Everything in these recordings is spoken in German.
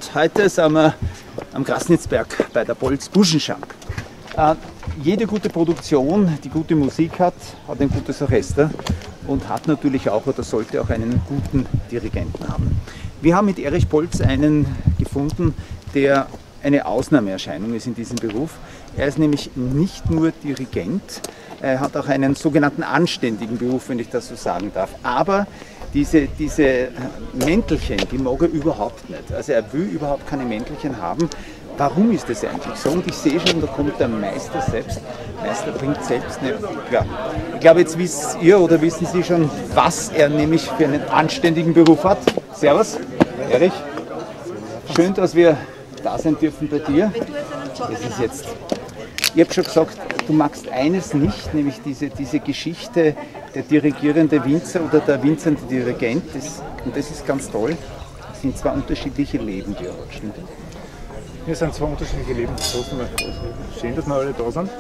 und heute sind wir am Grasnitzberg bei der Bolz Buschenschank. Jede gute Produktion, die gute Musik hat, hat ein gutes Orchester und hat natürlich auch oder sollte auch einen guten Dirigenten haben. Wir haben mit Erich Bolz einen gefunden, der eine Ausnahmeerscheinung ist in diesem Beruf. Er ist nämlich nicht nur Dirigent, er hat auch einen sogenannten anständigen Beruf, wenn ich das so sagen darf. Aber diese Mäntelchen, die mag er überhaupt nicht. Also er will überhaupt keine Mäntelchen haben. Warum ist das eigentlich so? Und ich sehe schon, da kommt der Meister selbst. Der Meister bringt selbst eine. Ja, ich glaube, jetzt wisst ihr oder wissen Sie schon, was er nämlich für einen anständigen Beruf hat. Servus, Erich. Schön, dass wir da sein dürfen bei dir. Das ist jetzt. Ich habe schon gesagt, du magst eines nicht, nämlich diese Geschichte der dirigierende Winzer oder der winzende Dirigent. Und das ist ganz toll. Das sind zwei unterschiedliche Leben, die er hat. Stimmt? Wir sind zwei unterschiedliche Leben. Schön, dass wir alle da sind.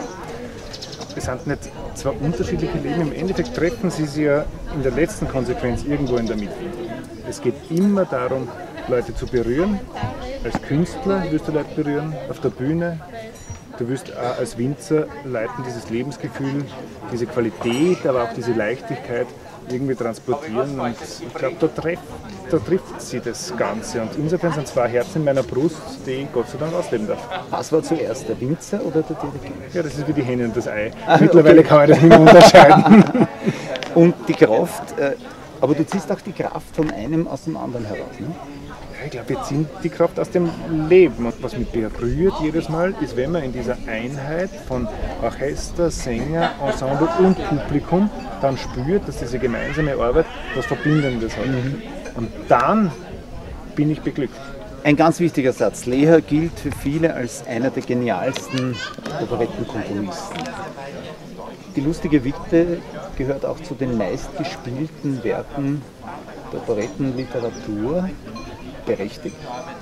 Es sind nicht zwei unterschiedliche Leben. Im Endeffekt treffen sie sich ja in der letzten Konsequenz irgendwo in der Mitte. Es geht immer darum, Leute zu berühren. Als Künstler willst du Leute berühren, auf der Bühne. Du wirst auch als Winzer Leuten dieses Lebensgefühl, diese Qualität, aber auch diese Leichtigkeit irgendwie transportieren. Und ich glaube, da trifft sie das Ganze. Und insofern sind zwei Herzen in meiner Brust, die ich Gott sei Dank ausleben darf. Was war zuerst, der Winzer oder der Dirigent? Ja, das ist wie die Henne und das Ei. Mittlerweile okay. Kann ich das nicht mehr unterscheiden. Und die Kraft, aber du ziehst auch die Kraft von einem aus dem anderen heraus, ne? Ich glaube, wir ziehen die Kraft aus dem Leben. Und was mich berührt jedes Mal, ist, wenn man in dieser Einheit von Orchester, Sänger, Ensemble und Publikum dann spürt, dass diese gemeinsame Arbeit was Verbindendes hat. Und dann bin ich beglückt. Ein ganz wichtiger Satz. Leher gilt für viele als einer der genialsten Operettenkomponisten. Die lustige Witwe gehört auch zu den meistgespielten Werken der Operettenliteratur. Berechtigt?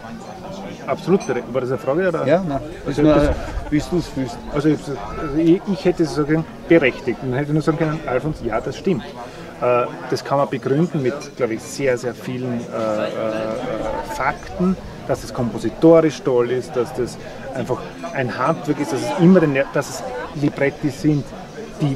Absolut berechtigt. War das eine Frage? Oder? Ja, nein. Also wie du es fühlst. Also ich hätte sagen berechtigt. Dann hätte ich nur sagen können, Alfons, ja, das stimmt. Das kann man begründen mit, glaube ich, sehr, sehr vielen Fakten, dass das kompositorisch toll ist, dass das einfach ein Handwerk ist, dass es Libretti sind, die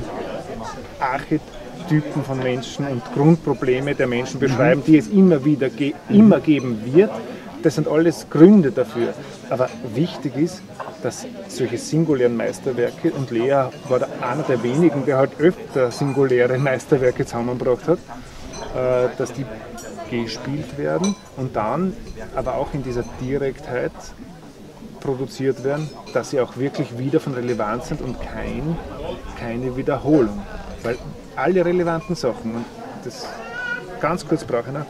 Archetypen von Menschen und Grundprobleme der Menschen beschreiben, die es immer wieder immer geben wird. Das sind alles Gründe dafür. Aber wichtig ist, dass solche singulären Meisterwerke, und Lea war einer der wenigen, der halt öfter singuläre Meisterwerke zusammengebracht hat, dass die gespielt werden und dann aber auch in dieser Direktheit produziert werden, dass sie auch wirklich wieder von Relevanz sind und keine Wiederholung. Weil alle relevanten Sachen, und das ganz kurz brauche ich noch,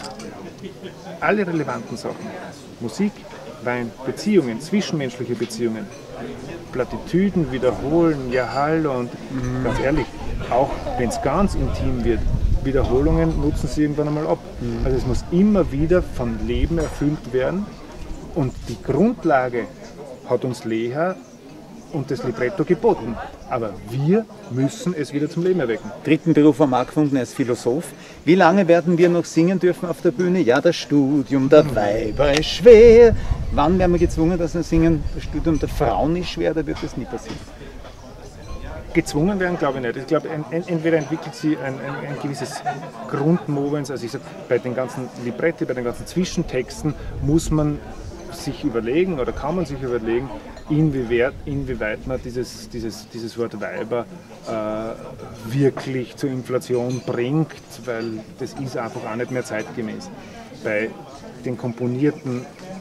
alle relevanten Sachen, Musik, Wein, Beziehungen, zwischenmenschliche Beziehungen, Plattitüden wiederholen, ja hallo, und ganz ehrlich, auch wenn es ganz intim wird, Wiederholungen nutzen sie irgendwann einmal ab. Also es muss immer wieder von Leben erfüllt werden, und die Grundlage hat uns Lea und das Libretto geboten. Aber wir müssen es wieder zum Leben erwecken. Dritten Beruf haben wir auch gefunden, er ist Philosoph. Wie lange werden wir noch singen dürfen auf der Bühne? Ja, das Studium der Weiber ist schwer. Wann werden wir gezwungen, dass wir singen, das Studium der Frauen ist schwer? Da wird das nie passieren. Gezwungen werden, glaube ich nicht. Ich glaube, entweder entwickelt sie ein gewisses Grundmovens, also ich sage, bei den ganzen Libretti, bei den ganzen Zwischentexten muss man sich überlegen oder kann man sich überlegen, inwieweit man dieses Wort Weiber wirklich zur Inflation bringt, weil das ist einfach auch nicht mehr zeitgemäß. Bei den komponierten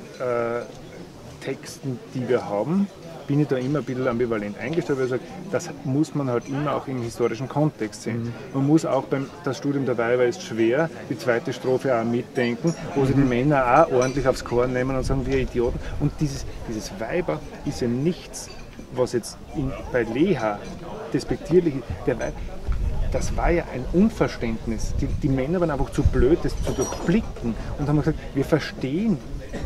Texten, die wir haben, bin ich da immer ein bisschen ambivalent eingestellt, weil ich sage, das muss man halt immer auch im historischen Kontext sehen. Man muss auch das Studium der Weiber ist schwer, die zweite Strophe auch mitdenken, wo sie die Männer auch ordentlich aufs Korn nehmen und sagen, wir Idioten. Und dieses Weiber ist ja nichts, was jetzt bei Lea despektierlich ist. Das war ja ein Unverständnis. Die Männer waren einfach zu blöd, das zu durchblicken, und haben gesagt, wir verstehen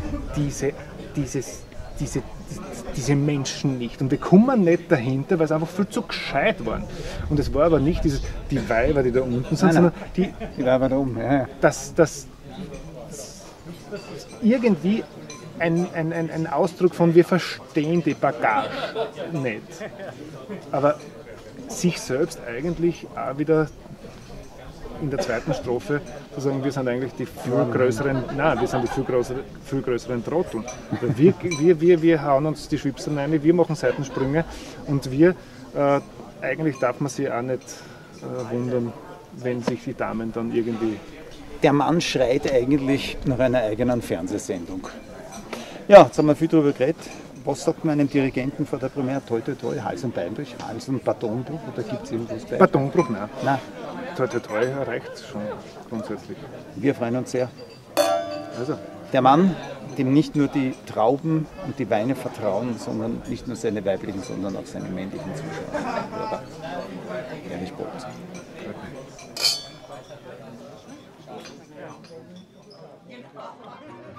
diese Menschen nicht. Und wir kommen nicht dahinter, weil sie einfach viel zu gescheit waren. Und es war aber nicht die Weiber, die da unten sind, sondern die Weiber da oben. Ja. Dass irgendwie ein Ausdruck von, wir verstehen die Bagage nicht. Aber sich selbst eigentlich auch wieder in der zweiten Strophe zu sagen, wir sind eigentlich die viel größeren, viel größeren Trotteln. Wir hauen uns die Schwipsel rein, wir machen Seitensprünge und eigentlich darf man sich auch nicht wundern, wenn sich die Damen dann irgendwie... Der Mann schreit eigentlich nach einer eigenen Fernsehsendung. Ja, jetzt haben wir viel darüber geredet. Was sagt man einem Dirigenten vor der Premiere? Toi, toi, toi, Hals- und Beinbruch, Hals- und Batonbruch oder gibt es irgendwas bei? Batonbruch, nein. Nein. Toi, toi, toi reicht schon grundsätzlich. Wir freuen uns sehr. Also. Der Mann, dem nicht nur die Trauben und die Weine vertrauen, sondern nicht nur seine weiblichen, sondern auch seine männlichen Zuschauer. Erich Bolt. Ja.